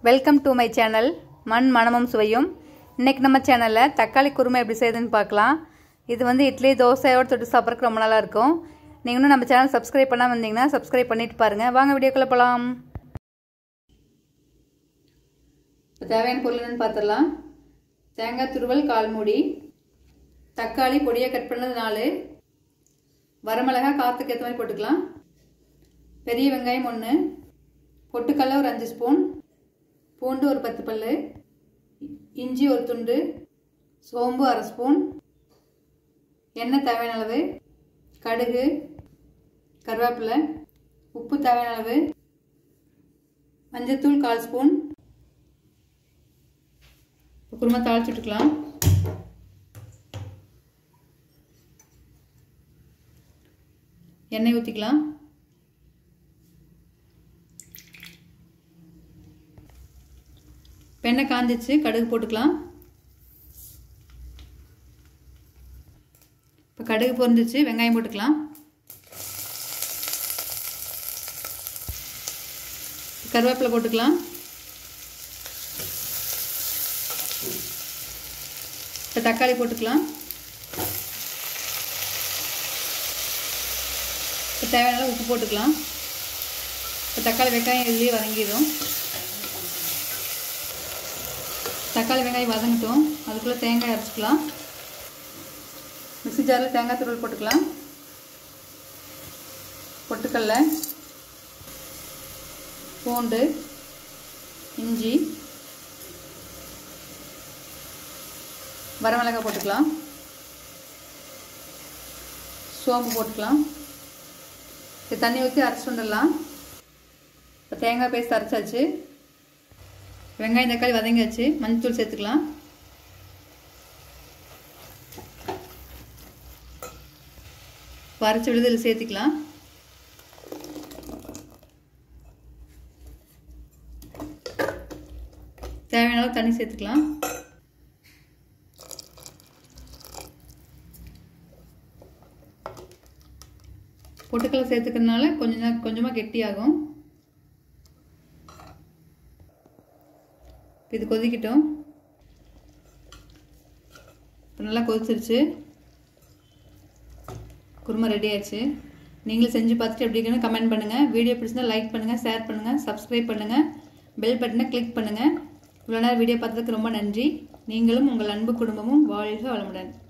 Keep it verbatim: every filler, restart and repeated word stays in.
Welcome to my channel மண் மனமும் சுவையும். இன்றைக்கி நம்ம சேனலில் தக்காளி குருமா எப்படி செய்யுதுன்னு பார்க்கலாம். இது வந்து இட்லி தோசையோடு தொட்டு சாப்பிட்றதுக்கு ரொம்ப நல்லா இருக்கும். நீங்கள் இன்னும் நம்ம சேனல் சப்ஸ்கிரைப் பண்ணாமல் வந்தீங்கன்னா சப்ஸ்கிரைப் பண்ணிட்டு பாருங்கள். வாங்க வீடியோக்குள்ளே போகலாம். இப்போ தேவையான பொருள் என்னன்னு பார்த்துடலாம். தேங்காய் துருவல் கால் மூடி, தக்காளி பொடியை கட் பண்ணது நாலு, வரமிளகாய் காற்றுக்கு ஏற்ற மாதிரி போட்டுக்கலாம், பெரிய வெங்காயம் ஒன்று, பொட்டுக்கடலை ஒரு அஞ்சு ஸ்பூன், பூண்டு ஒரு பத்து பல், இஞ்சி ஒரு துண்டு, சோம்பு அரை ஸ்பூன், எண்ணெய் தேவையான அளவு, கடுகு, கருவேப்பிலை, உப்பு தேவையான அளவு, மஞ்சத்தூள் கால் ஸ்பூன். குருமா தாளிச்சு விட்டுக்கலாம். எண்ணெய் ஊற்றிக்கலாம். எண்ணெய் காஞ்சிச்சு, கடுகு போட்டுக்கலாம். இப்போ கடுகு பொரிஞ்சிச்சு, வெங்காயம் போட்டுக்கலாம். கருவேப்பிலை போட்டுக்கலாம். இப்போ தக்காளி போட்டுக்கலாம். இப்போ தேவையான அளவு உப்பு போட்டுக்கலாம். இப்போ தக்காளி வெங்காயம் இதுலேயே வதங்கிடும். தக்காளி வெங்காயம் வதங்கட்டும். அதுக்குள்ளே தேங்காய் அரைச்சிக்கலாம். மிக்ஸி ஜாரில் தேங்காய் துருவல் போட்டுக்கலாம். பொட்டுக்கடலை, பூண்டு, இஞ்சி, வரமிளகாய் போட்டுக்கலாம். சோம்பு போட்டுக்கலாம். இது தண்ணி ஊற்றி அரைச்சி வந்துடலாம். இப்போ தேங்காய் பேஸ்ட் அரைச்சாச்சு. வெங்காயம் தக்காளி வதங்கியாச்சு. மஞ்சள் சேர்த்துக்கலாம். அரைச்சி விழுது இதில் சேர்த்துக்கலாம். தேவையான அளவு தண்ணி சேர்த்துக்கலாம். பொட்டுக்கடலை சேர்த்துக்கிறதுனால கொஞ்சம் கொஞ்சமாக கெட்டியாகும். இது கொதிக்கட்டும். இப்போ நல்லா கொதிச்சிருச்சு. குருமா ரெடி ஆயிடுச்சு. நீங்களும் செஞ்சு பார்த்துட்டு எப்படி இருக்குன்னு கமெண்ட் பண்ணுங்கள். வீடியோ பிடிச்சிருந்தா லைக் பண்ணுங்கள், ஷேர் பண்ணுங்கள், சப்ஸ்கிரைப் பண்ணுங்கள், பெல் பட்டனை கிளிக் பண்ணுங்கள். இவ்வளோ நேரம் வீடியோ பார்த்ததுக்கு ரொம்ப நன்றி. நீங்களும் உங்கள் அன்பு குடும்பமும் வாழ்க வளமுடன்.